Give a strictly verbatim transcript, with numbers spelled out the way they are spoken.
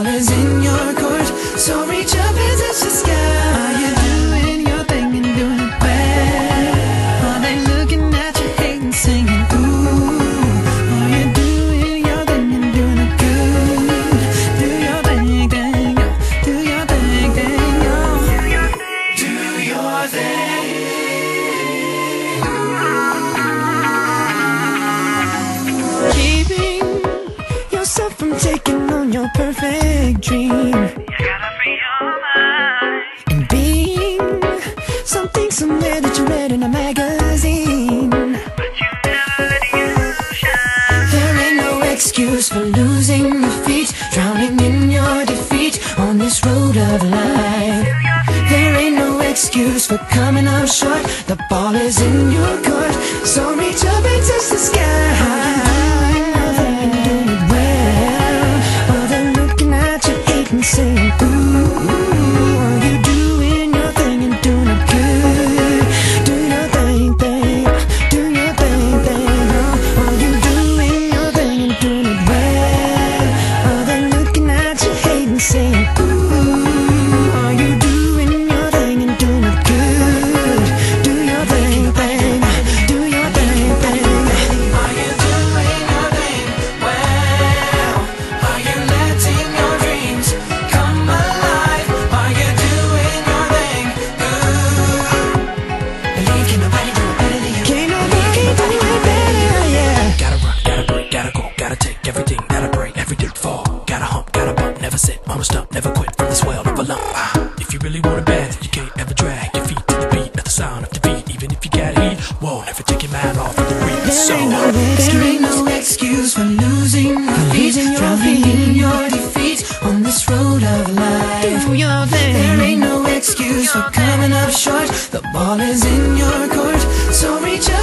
ball is in your court, so reach up and touch the sky. Are you doing your thing and doing it well? Are they looking at you hating, singing ooh? Are you doing your thing and doing it good? Do your thing, thing, yo. Do your thing, thing, yo. Do your thing. Keeping yourself from taking on your perfect dream. You gotta free your mind. And being something somewhere that you read in a magazine. But you never let you shine. There ain't no excuse for losing your feet, drowning in your defeat on this road of life. There ain't no excuse for coming up short. The ball is in your court, so reach up and touch the sky. Saying ooh, are you doing your thing and doing it good? Do your thing, thing, do your thing, thing. Are you doing your thing and doing it well? Are they looking at you hating, saying ooh, are you doing your thing and doing it good? Do your thing, thing, do your thing, thing. Are you doing your thing well? Are you letting your dreams come alive? Are you doing your thing good? Believe can nobody do it better than you. Can't nobody do it better, yeah. Gotta run, gotta break, gotta go, gotta take everything that I bring, every dip fall. Gotta hump, gotta bump, never sit, almost stop, never quit from this well, never lump. Ah, if you really want it bad, you can't ever drag your feet to the beat, at the sound of defeat. Even if you got heat, whoa, never take your mind off of the beat. So there ain't no excuse for losing your feet, drowning in your defeat on this road of life. Do your thing. There ain't no excuse for coming up short. The ball is in your court, so reach up